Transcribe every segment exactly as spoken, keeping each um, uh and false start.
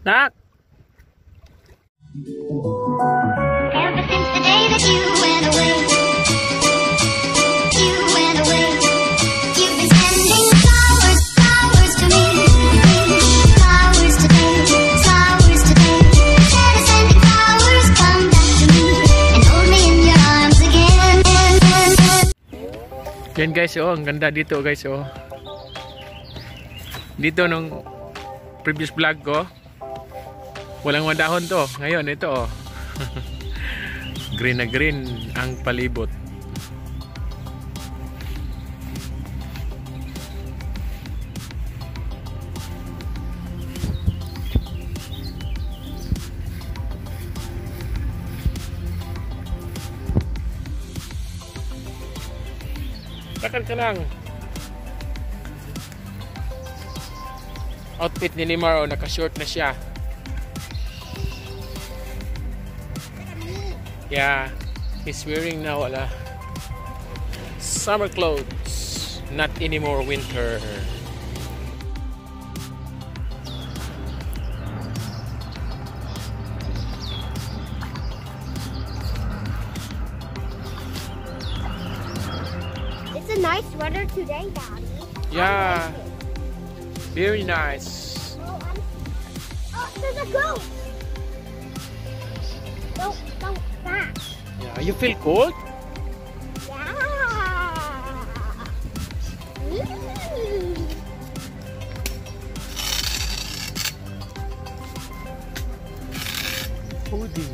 Nak! Ever since the day that you went away, you went away. You've been sending flowers, flowers to me, flowers today, flowers today. Instead of sending flowers, come back to me and hold me in your arms again. Yan guys, oh, ang ganda dito guys, oh. Dito nung previous vlog ko, walang madahon to. Ngayon ito, oh. Green na green ang palibot. Takan ka lang. Outfit ni Limar, oh, naka-short na siya. Yeah, he's wearing now wala summer clothes, not anymore winter. It's a nice weather today, Daddy. Yeah, very nice. Oh, I'm... oh, there's a ghost. Don't, don't back. Yeah, you feel cold? Yeah. Mm. Hoodie.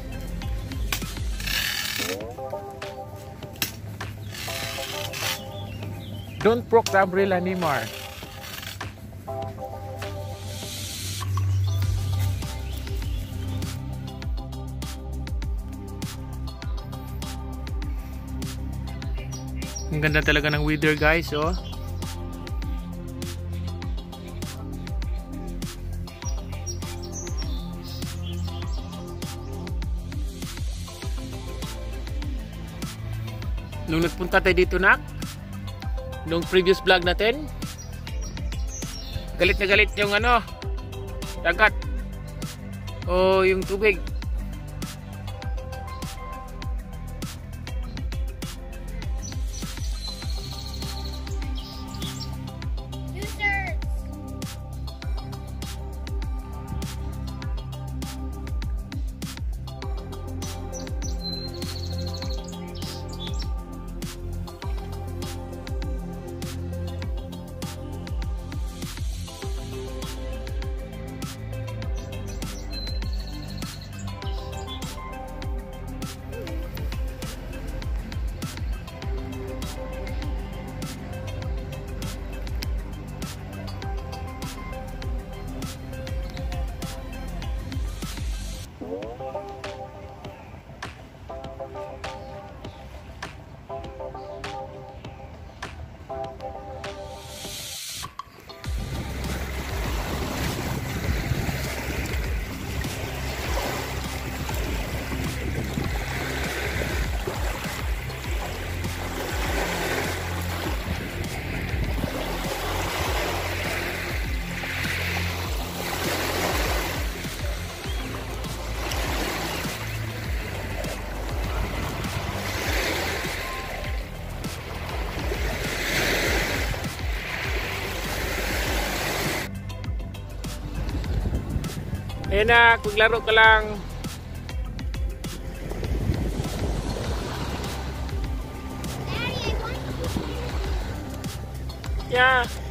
Don't broke the umbrella, Neymar. Ang ganda talaga ng weather guys, oh. Nung nagpunta tayo dito, Nak, nung previous vlog natin, galit na galit yung ano, dagat o yung tubig. Eh na, maglaro ka lang. Daddy, I want to... Yeah.